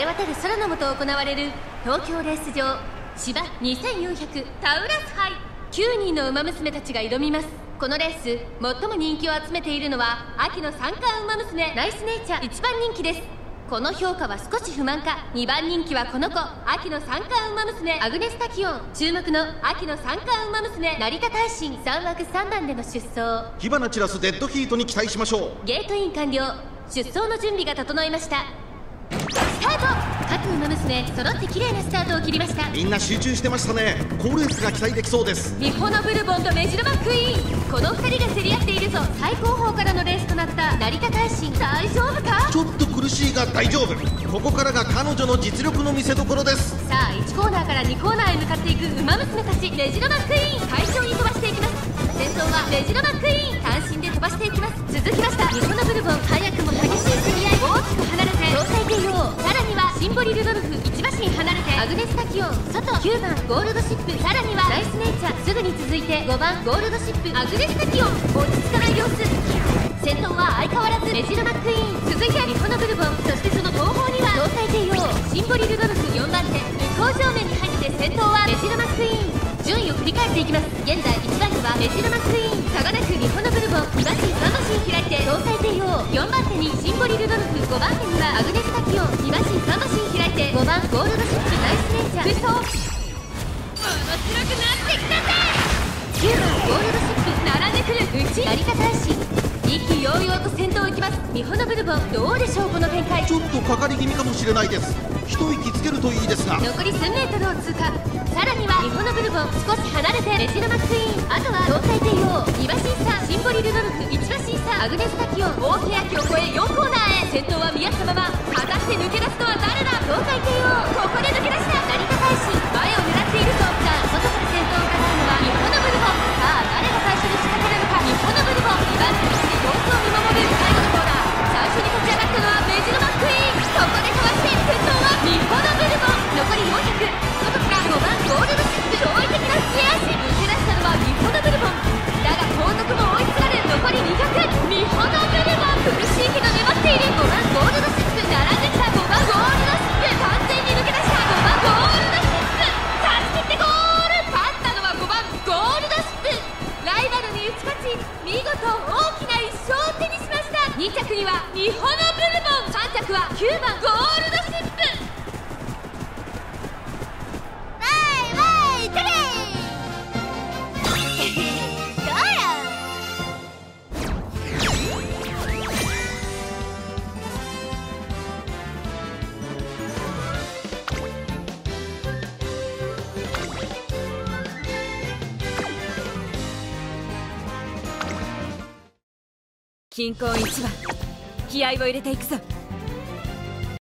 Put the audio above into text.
れ渡る空の下行われる東京レース場芝2400タウラス杯。9人の馬娘たちが挑みます。このレース最も人気を集めているのは秋の三冠馬娘ナイスネイチャー1番人気です。この評価は少し不満か。2番人気はこの子、秋の三冠馬娘アグネスタキオン。注目の秋の三冠馬娘成田大臣。3枠3番での出走。 火花散らすデッドヒートに期待しましょう。 ゲートイン完了。出走の準備が整いました。スタート。各馬娘揃って綺麗なスタートを切りました。 みんな集中してましたね。好レースが期待できそうです。 ミホノブルボンとメジロマックイーン、この2人が競り合っているぞ。最高峰からのレースとなった成田大臣、大丈夫か。 ちょっと苦しいが大丈夫。ここからが彼女の実力の見せ所です。 さあ1コーナーから2コーナーへ向かっていく馬娘たち。メジロマックイーン快調に飛ばしていきます。先頭はメジロマックイーン、単身で飛ばしていきます。続きましたミホノブルボン、早くも激しい競り合い。大きく離れて搭載帝王、さらにはシンボリルドルフ1馬身離れてアグネスタキオン外。9番ゴールドシップ、さらにはナイスネイチャー。すぐに続いて5番ゴールドシップアグネスタキオン。落ち着かない様子。先頭は相変わらずメジロマックイーン、続いてミホノブルボン、そしてその後方には搭載帝王シンボリルドルフ4番手。向こう正面に入って先頭はメジロマックイーン。順位を振り返っていきます。現在1番手はメジロマックイーン、差がなくミホノブルボン2馬身3馬身開いて搭載帝王。4番手にシンボリルドルフ、5番手にはアグネスタキオン2馬身3馬身開いて5番ゴールドシップナイスネイチャー。クソ面白くなってきたぜ。9番ゴールドシップ並んでくる内成田大臣、意気揚々と先頭を行きます。ミホノブルボン、どうでしょうこの展開。 ちょっとかかり気味かもしれないです。一息つけるといいですが。 残り数メートルを通過。さらにはミホノブルボン少し離れてメジロマックイーン、あとは搭載帝王2馬身差シンボリルドルフ1馬身差アグネスタキオン。大欅を越え4コーナーへ。先頭は見合ったまま、果たして抜け出すのは誰だ。搭載帝王、ここで抜け出した成田大臣、前を狙っているぞ。さあ外から先頭を伺うのはミホノブルボン。さあ誰が最初に仕掛けるのか。ミホノブルボン2番手に様子を見守る最後のコーナー。最初に立ち上がったのはメジロマックイーン、ここでかわして先頭はミホノブルボン。残り400、外から5番ゴールドシップ、驚異的な末脚。抜け出したのはミホノブルボンだが後続も追いすがる。残り200、ミホノブルボン苦しいけど粘っている。5番ゴールドシップ並んできた。5番ゴールドシップ完全に抜け出した。5番ゴールドシップ差し切ってゴール。勝ったのは5番ゴールドシップ。ライバルに打ち勝ち見事大きな1勝を手にしました。2着にはミホノブルボン、3着は9番ゴールドシップ。 金婚一番、気合を入れていくぞ。